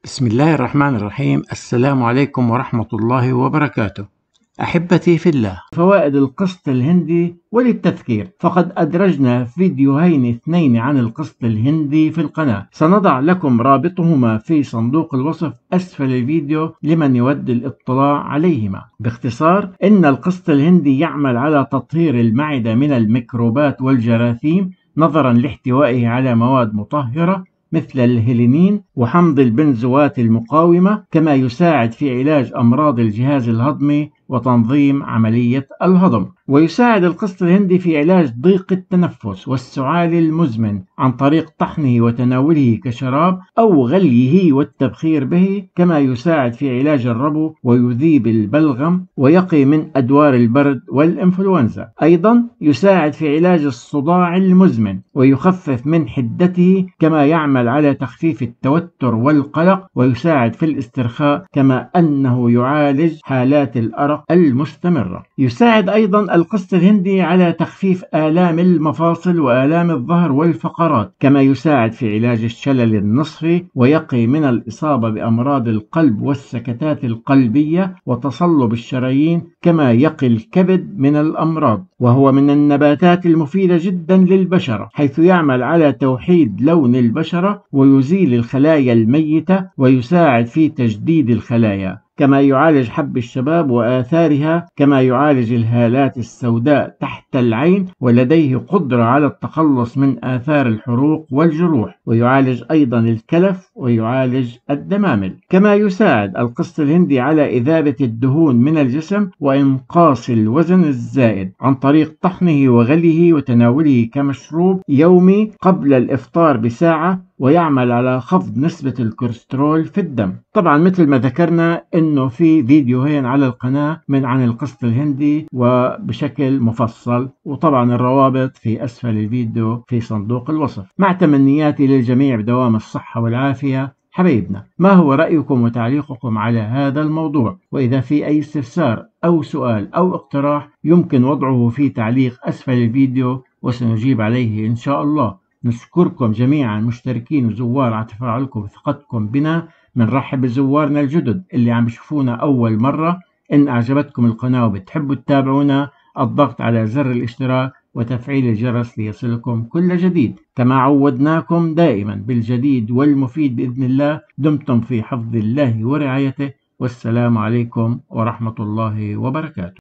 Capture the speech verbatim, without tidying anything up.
بسم الله الرحمن الرحيم. السلام عليكم ورحمة الله وبركاته. أحبتي في الله، فوائد القسط الهندي. وللتذكير فقد أدرجنا فيديوهين اثنين عن القسط الهندي في القناة، سنضع لكم رابطهما في صندوق الوصف أسفل الفيديو لمن يود الاطلاع عليهما. باختصار، إن القسط الهندي يعمل على تطهير المعدة من الميكروبات والجراثيم نظرا لاحتوائه على مواد مطهرة مثل الهيلينين وحمض البنزوات المقاومة، كما يساعد في علاج أمراض الجهاز الهضمي وتنظيم عملية الهضم. ويساعد القسط الهندي في علاج ضيق التنفس والسعال المزمن عن طريق طحنه وتناوله كشراب أو غليه والتبخير به، كما يساعد في علاج الربو ويذيب البلغم ويقي من أدوار البرد والإنفلونزا. أيضا يساعد في علاج الصداع المزمن ويخفف من حدته، كما يعمل على تخفيف التوتر والقلق ويساعد في الاسترخاء، كما أنه يعالج حالات الأرق المستمرة. يساعد أيضا القسط الهندي على تخفيف آلام المفاصل وآلام الظهر والفقرات، كما يساعد في علاج الشلل النصفي ويقي من الإصابة بأمراض القلب والسكتات القلبية وتصلب الشرايين، كما يقي الكبد من الأمراض. وهو من النباتات المفيدة جدا للبشرة، حيث يعمل على توحيد لون البشرة ويزيل الخلايا الميتة ويساعد في تجديد الخلايا، كما يعالج حب الشباب وآثارها، كما يعالج الهالات السوداء تحت العين، ولديه قدرة على التخلص من آثار الحروق والجروح، ويعالج أيضا الكلف ويعالج الدمامل. كما يساعد القسط الهندي على إذابة الدهون من الجسم وإنقاص الوزن الزائد عن طريق طحنه وغليه وتناوله كمشروب يومي قبل الإفطار بساعة، ويعمل على خفض نسبة الكوليسترول في الدم. طبعا مثل ما ذكرنا انه في فيديوهين على القناة من عن القسط الهندي وبشكل مفصل، وطبعا الروابط في اسفل الفيديو في صندوق الوصف. مع تمنياتي للجميع بدوام الصحة والعافية. حبايبنا، ما هو رأيكم وتعليقكم على هذا الموضوع؟ وإذا في أي استفسار أو سؤال أو اقتراح يمكن وضعه في تعليق أسفل الفيديو وسنجيب عليه إن شاء الله. نشكركم جميعا مشتركين وزوار على تفاعلكم وثقتكم بنا. بنرحب بزوارنا الجدد اللي عم يشوفونا أول مرة. إن أعجبتكم القناة وبتحبوا تتابعونا، الضغط على زر الاشتراك وتفعيل الجرس ليصلكم كل جديد. كما عودناكم دائما بالجديد والمفيد بإذن الله. دمتم في حفظ الله ورعايته، والسلام عليكم ورحمة الله وبركاته.